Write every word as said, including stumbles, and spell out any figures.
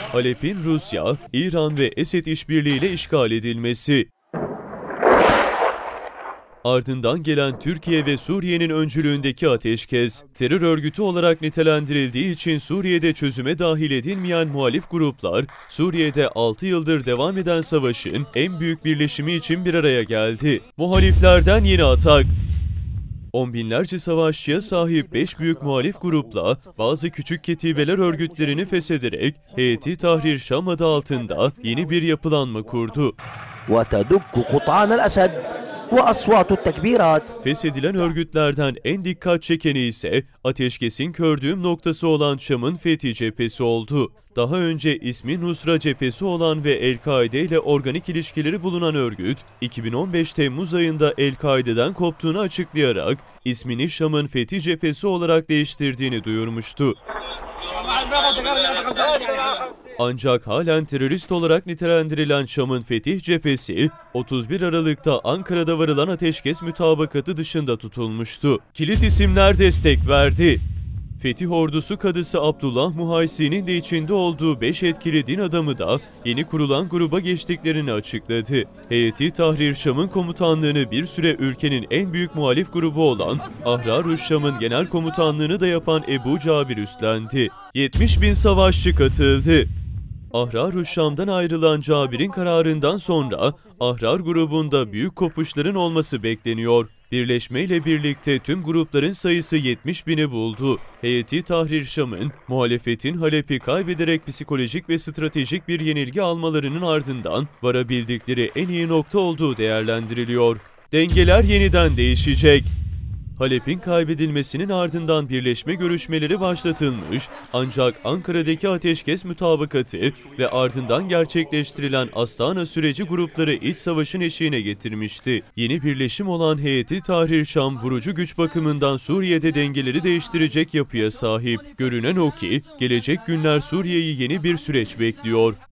Halep'in Rusya, İran ve Esed işbirliğiyle işgal edilmesi. Ardından gelen Türkiye ve Suriye'nin öncülüğündeki ateşkes, terör örgütü olarak nitelendirildiği için Suriye'de çözüme dahil edilmeyen muhalif gruplar, Suriye'de altı yıldır devam eden savaşın en büyük birleşimi için bir araya geldi. Muhaliflerden yeni atak. On binlerce savaşçıya sahip beş büyük muhalif grupla bazı küçük ketibeler örgütlerini feshederek Heyeti Tahrir Şam adı altında yeni bir yapılanma kurdu. Feshedilen örgütlerden en dikkat çekeni ise ateşkesin kördüğüm noktası olan Şam'ın Fethi Cephesi oldu. Daha önce ismi Nusra Cephesi olan ve El-Kaide ile organik ilişkileri bulunan örgüt, iki bin on beş Temmuz ayında El-Kaide'den koptuğunu açıklayarak ismini Şam'ın Fethi Cephesi olarak değiştirdiğini duyurmuştu. Ancak halen terörist olarak nitelendirilen Şam'ın Fetih Cephesi, otuz bir Aralık'ta Ankara'da varılan ateşkes mütabakatı dışında tutulmuştu. Kilit isimler destek verdi. Fetih Ordusu Kadısı Abdullah Muhaysi'nin de içinde olduğu beş etkili din adamı da yeni kurulan gruba geçtiklerini açıkladı. Heyeti Tahrir Şam'ın komutanlığını bir süre ülkenin en büyük muhalif grubu olan Ahrar-ı Şam'ın genel komutanlığını da yapan Ebu Cabir üstlendi. yetmiş bin savaşçı katıldı. Ahrar-ı Şam'dan ayrılan Cabir'in kararından sonra Ahrar grubunda büyük kopuşların olması bekleniyor. Birleşmeyle birlikte tüm grupların sayısı yetmiş bini buldu. Heyeti Tahrir Şam'ın muhalefetin Halep'i kaybederek psikolojik ve stratejik bir yenilgi almalarının ardından varabildikleri en iyi nokta olduğu değerlendiriliyor. Dengeler yeniden değişecek. Halep'in kaybedilmesinin ardından birleşme görüşmeleri başlatılmış, ancak Ankara'daki ateşkes mütabakatı ve ardından gerçekleştirilen Astana süreci grupları iç savaşın eşiğine getirmişti. Yeni birleşim olan Heyeti Tahrir Şam, vurucu güç bakımından Suriye'de dengeleri değiştirecek yapıya sahip. Görünen o ki, gelecek günler Suriye'yi yeni bir süreç bekliyor.